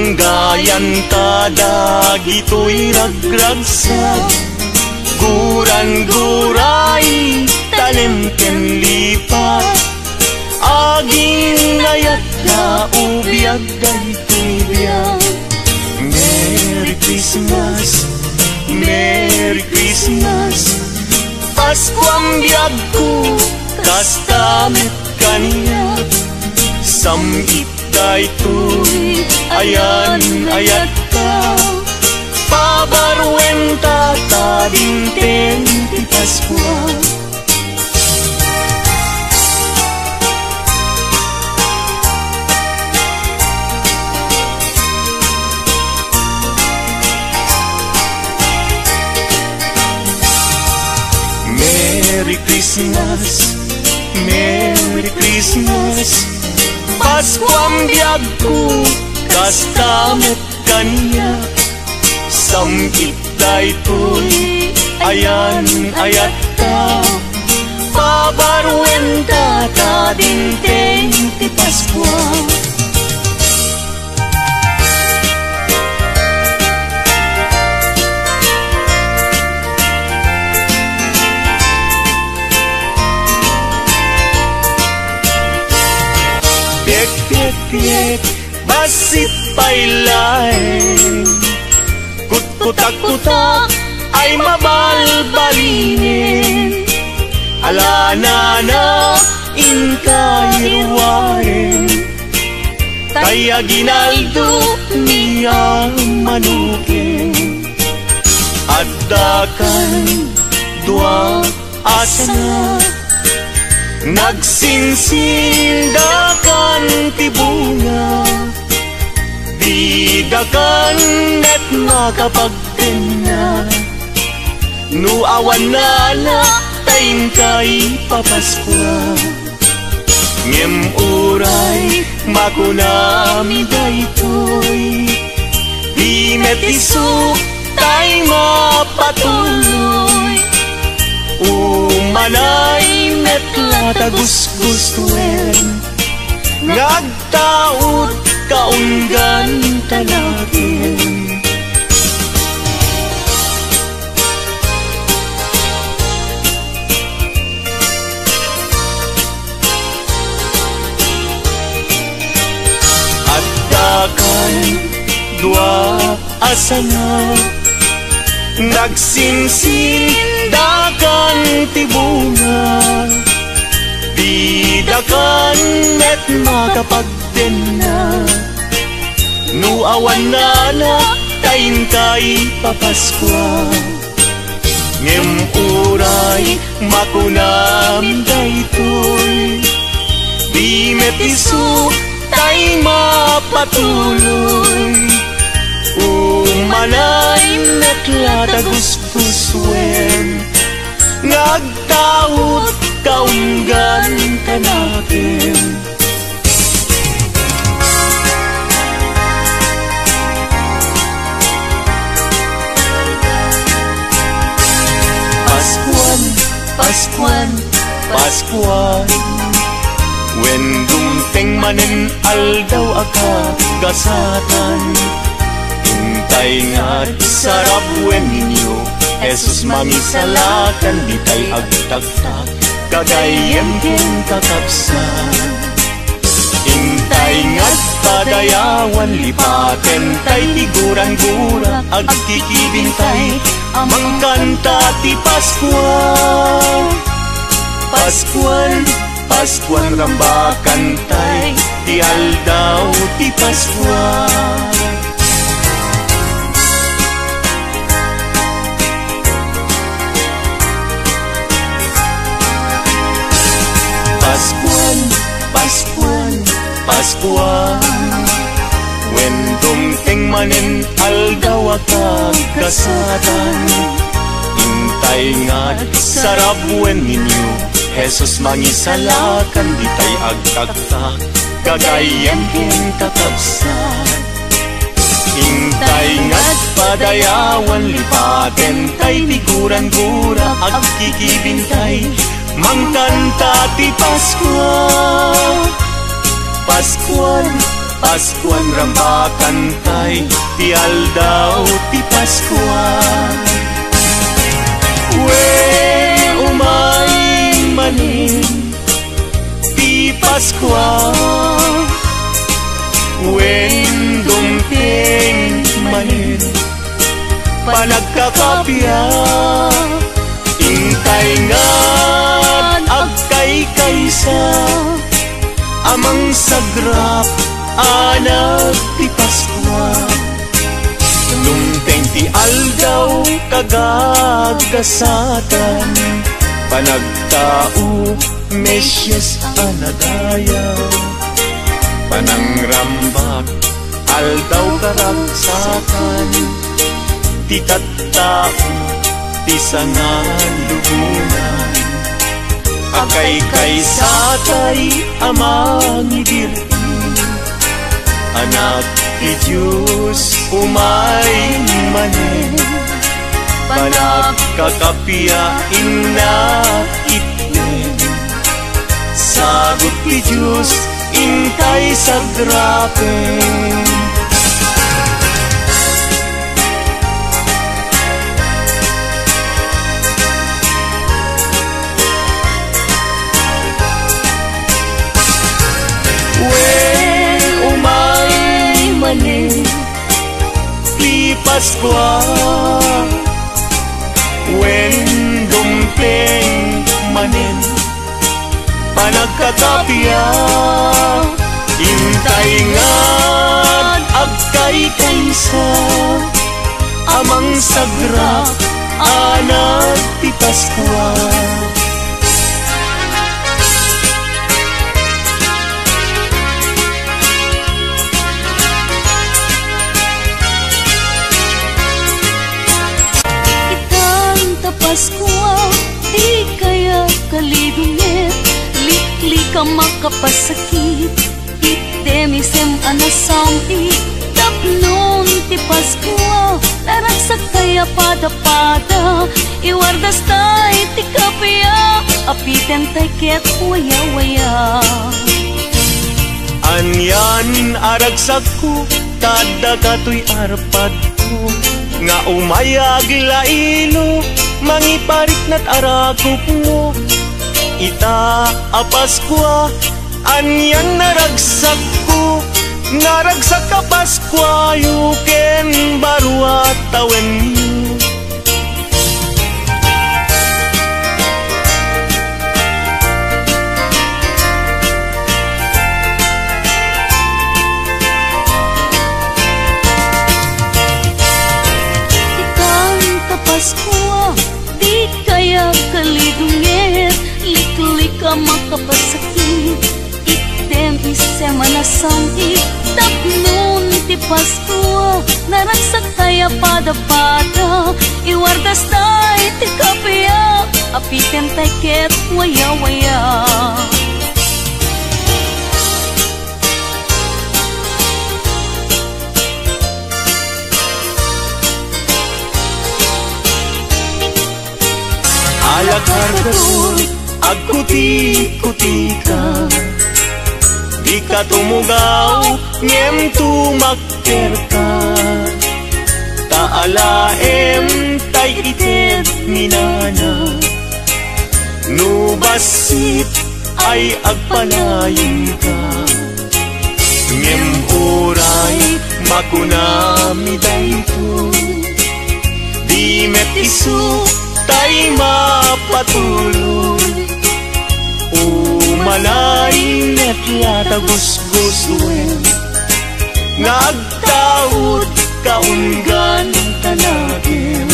Anggayan tadag ito'y ragragsag, guran-guray tanim ken lipat, aging nayat na ubiyag daytoy biyag. Merry Christmas, Merry Christmas, Pasko ang biyag ko, kastamit kaniya. Samit daytoy, ayan ayat ka, pabarwen tatadinten ti Pasko. Merry Christmas, Merry Christmas, Pasko ang biyag ko, kastamit kaniya. Samit daytoy, ayan ayat ka, pabarwen tatadinten ti Pasko. Piek, basit pailain, kutak-kutak ay mabalbalinin. Alana na inkayirwarin, kaya ginaldo niya manukin. Addakan dua asana, nagsinsindakan ti bunga, bidakan net makapagtena. Nuawan na na tayin kay papaskwa, ngem uray makunami daytoy, di metiso tay mapatuloy. Umanay net latagusgustuen, ngagtaod kaunggan talagin. Addakan dua asana, nagsinsindakan ti bunga, bidakan net makapagtena. Nuawan na na tayin kay papaskwa, ngem uray makunam daytoy, di metiso tay mapatuloy. Umanay net latagusgusuen, ngagtaod kaunggan kanakin. Paskuan, Paskuan, Paskuan, wen dumteng manen aldaw aka gasatan. Hintay nga sarap wen ninyo, Jesus mangisalakan, di tay agtagtag, kagayan ken kakapsan. Hintay nga't padayawan, lipaten tay tiguran-gura, agkikibintay, amang kanta ti Paskuan. Paskuan, Paskuan rambakan tay, ti aldaw ti Paskuan. Paskuan, Paskuan, Paskuan, wen dumteng manen aldaw aka gasatan. Hintay nga't sarap wen ninyo, Jesus mangisalakan, di tay agtagtag, kagayan ken kakapsan. Hintay nga't padayawan, lipaten tay tiguran-gura, agkikibintay, mangkanta ti Paskuan. Paskuan, Paskuan rambakan tay, ti aldaw ti Paskuan. Umay manin ti Paskuan, dumping manin panagkakapya. Intay ngan agkay kaysa amang sagrap anak ti Paskuan. Dumteng ti aldaw kagagasatan, panagtao Mesyes anadayaw. Panangrambak aldaw karagsakan, ti tattao ti sangan lubunan. Akay kaysatay amang ibirti, anak ti Diyos umay manen. Panagkakapiyain na itnen, sagot ti Diyos intay sagrapen. Umay manin ti Paskuan, dumpeng manin panagkakapya. Intay ngan agkay kaysa amang sagrap anak ti Paskuan. Paskwa, di kaya kalidungit, likli ka makapasakit, itemisem anasampi, tapnon ti Paskwa, laragsak kaya pada-pada, iwardas tay ti kapya, apiten tay ket waya-waya. Anyan aragsak ko, tada kato'y arpad ko, nga umayag lailo, mangiparik na't arakop mo. Ita a Paskwa, anyan naragsak ko, naragsak ka Paskwa, yuken barwa tawen mo. Paskwa, di kaya kalidungit, likli ka makapasakit, item isem anasamit, tapnon ti Paskwa, naragsak kaya pada-pada, iwardas tay ti kapya, apiten tay ket waya-waya. Alakar kasul, agkuti-kuti ka, di ka tumugaw, ngem tumakker ka. Taalaem tay ited minana, nubasit ay agpalayin ka. Ngem uray makunami dayto, di met isu tay mapatuloy. Umalain at latagos-gosuen, nagtaod kaunggan tanagin.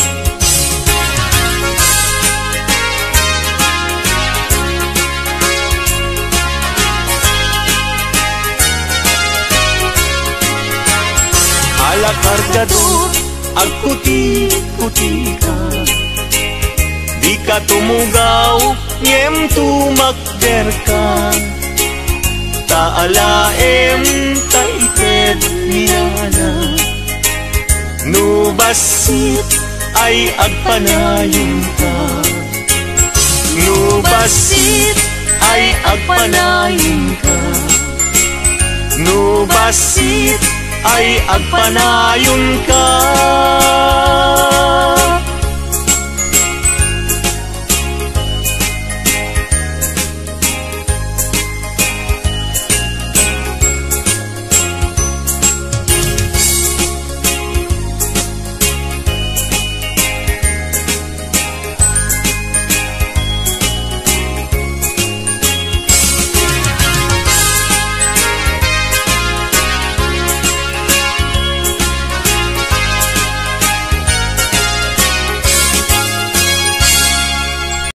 Alakar kadot, agkuti-kuti ka, di ka tumugaw, ngem tumakder ka. Taalaem taited niyana, nubasit ay agpanayon ka. Nubasit ay agpanayon ka, Nubasit ay agpanayon ka.